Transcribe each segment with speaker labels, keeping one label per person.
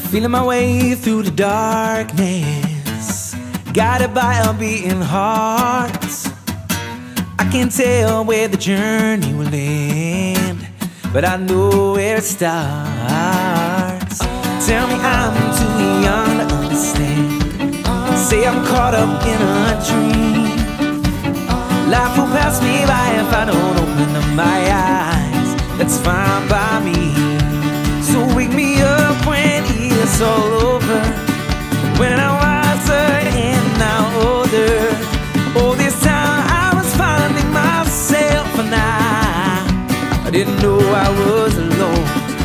Speaker 1: Feeling my way through the darkness, guided by a beating heart. I can't tell where the journey will end, but I know where it starts. Tell me I'm too young to understand. Say I'm caught up in a dream. Life will pass me by if I don't open up my eyes. That's fine by me. So wake me up when it's all over, when I'm wiser and now older. All this time I was finding myself, and I didn't know I was alone.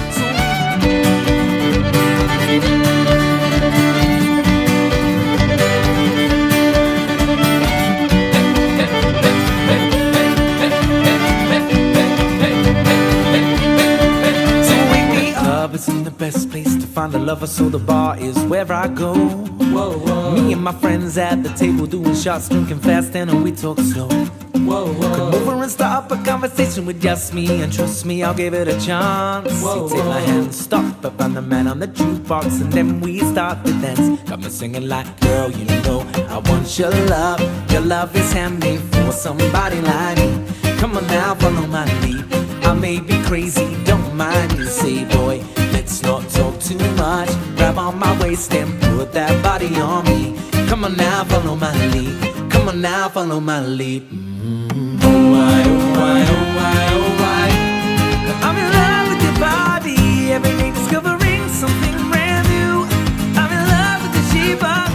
Speaker 1: Isn't the best place to find a lover, so the bar is where I go. Whoa, whoa. Me and my friends at the table doing shots, drinking fast, and we talk slow. Whoa, whoa. Come over and start up a conversation with just me, and trust me, I'll give it a chance. Whoa, you take my hand, stop, I find the man on the jukebox, and then we start to dance. Got me singing like, girl, you know I want your love. Your love is handmade for somebody like me. Come on now, follow my lead. I may be crazy, don't mind you. Say, boy, let's not talk too much. Grab on my waist and put that body on me. Come on now, follow my lead. Come on now, follow my lead. Oh why, oh why, oh why, oh why. I'm in love with your body. Every day discovering something brand new. I'm in love with the shape of.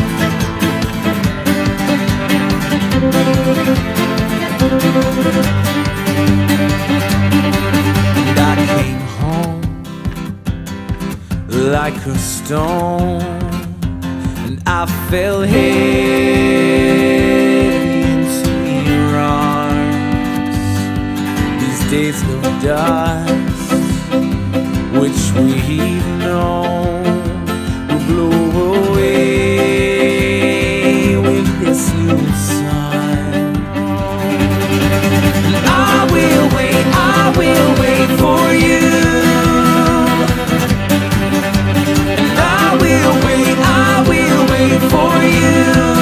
Speaker 1: And I came home like a stone, and I fell heavy into your arms. These days of dust, which we've known, will blow away with this new sun. And I will wait for you. For you.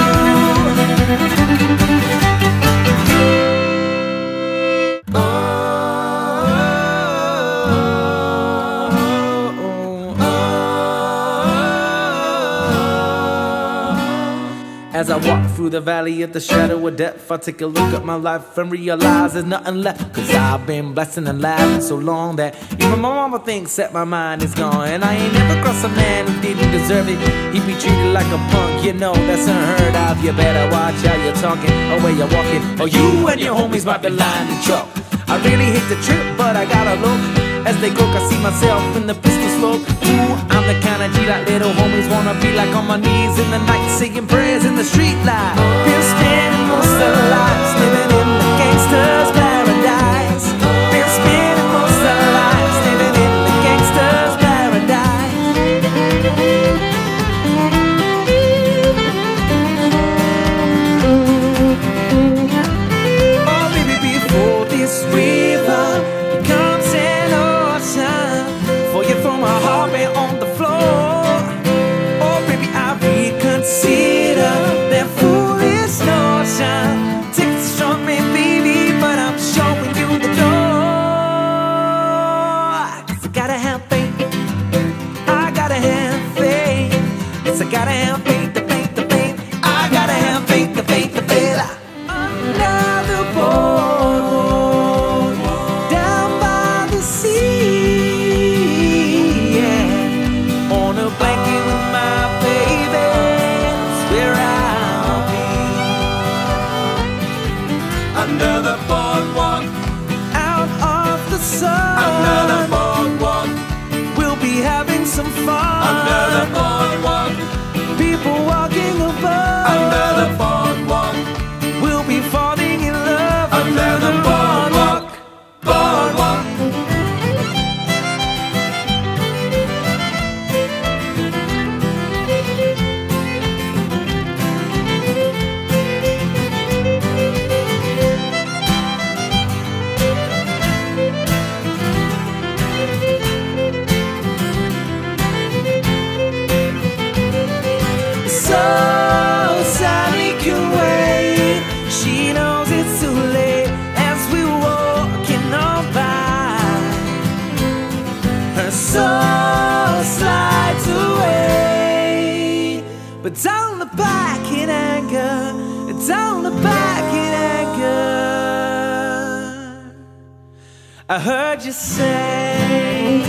Speaker 1: As I walk through the valley of the shadow of death, I take a look at my life and realize there's nothing left. Cause I've been blessing and laughing so long that even my mama thinks that my mind is gone. And I ain't never crossed a man who didn't deserve it. He'd be treated like a punk, you know that's unheard of. You better watch how you're talking or where you're walking, or you and your homies might be lying to chalk. I really hate the trip, but I gotta look. As they croak, I see myself in the pistol smoke. Ooh, I'm the kind of G that little homies wanna be like, on my knees in the night, singing prayers in the street light. Been spending most of their lives living in the gangster's paradise. Been spending most of their lives living in the gangster's paradise. Oh baby, before this river becomes an ocean, before you throw my heart back on the floor, oh baby, I reconsider that foolish notion. Take the strong man, baby, but I'm showing you the door. 'Cause I gotta have faith, I gotta have faith. Yes, I gotta have faith, the faith, the faith. I gotta have faith, the faith, the faith. Under the boardwalk, down by the sea, yeah. On a blanket with my baby, that's where I'll be.
Speaker 2: Under the boardwalk,
Speaker 1: Out of the sun,
Speaker 2: under the boardwalk,
Speaker 1: we'll be having some fun.
Speaker 2: under the boardwalk,
Speaker 1: People walking above,
Speaker 2: under the boardwalk,
Speaker 1: we'll be falling in love.
Speaker 2: under the boardwalk, boardwalk.
Speaker 1: I heard you say